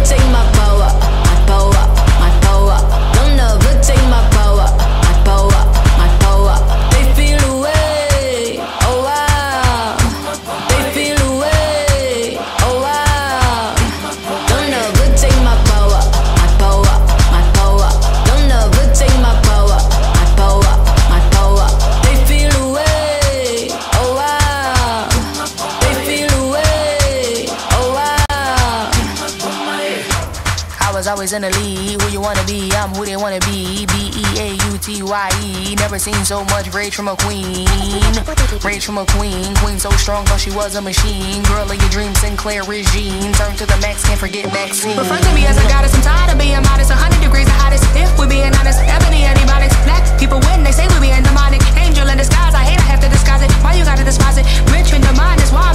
take my power, my power, my power. Don't ever take my power, my power, my power. They feel away, oh wow. They feel away, oh wow. Don't ever take my power, my power, my power. Don't ever take my power, my power, my power. They feel away, oh wow. They feel away, oh wow. I was always in the lead. Who you wanna be? I'm who they wanna be. B-E-A-U-T-Y-E. Never seen so much rage from a queen. Rage from a queen. Queen so strong, thought she was a machine. Girl of your dreams, Sinclair Regine. Turn to the max, can't forget Maxine. Refer to me as a goddess, I'm tired of being modest. 100 degrees the hottest, if we're being honest. Ebony antibiotics, black people win, they say we being demonic. Angel in disguise, I hate I have to disguise it. Why you gotta despise it? Rich in the mind is why